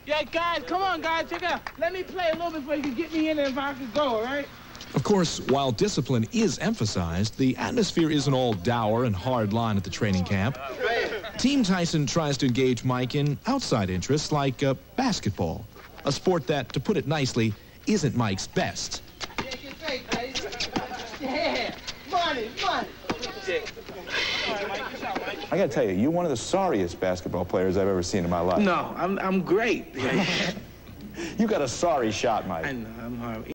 Yeah, guys, come on, guys, check it out. Let me play a little bit before you can get me in there if I could go, all right? Of course, while discipline is emphasized, the atmosphere isn't all dour and hard line at the training camp. Team Tyson tries to engage Mike in outside interests like basketball, a sport that, to put it nicely, isn't Mike's best. Yeah, money. I gotta tell you, you're one of the sorriest basketball players I've ever seen in my life. No, I'm great. You got a sorry shot, Mike. I know, I'm horrible.